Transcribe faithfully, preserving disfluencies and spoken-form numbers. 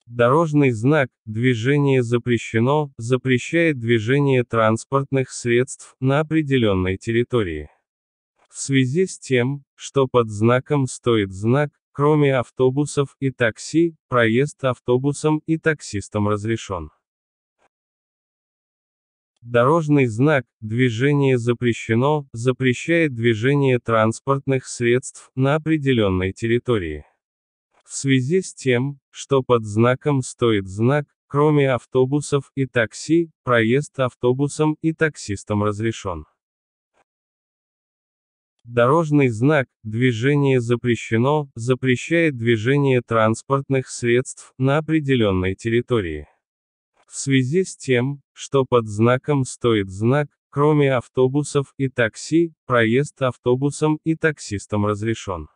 Дорожный знак «Движение запрещено» запрещает движение транспортных средств на определенной территории. В связи с тем, что под знаком стоит знак «Кроме автобусов и такси, проезд автобусом и таксистам разрешен». Дорожный знак «Движение запрещено» запрещает движение транспортных средств на определенной территории. В связи с тем, что под знаком стоит знак «Кроме автобусов и такси, проезд автобусом и таксистам разрешен». Дорожный знак «Движение запрещено» запрещает движение транспортных средств на определенной территории. В связи с тем, что под знаком стоит знак «Кроме автобусов и такси, проезд автобусом и таксистам разрешен».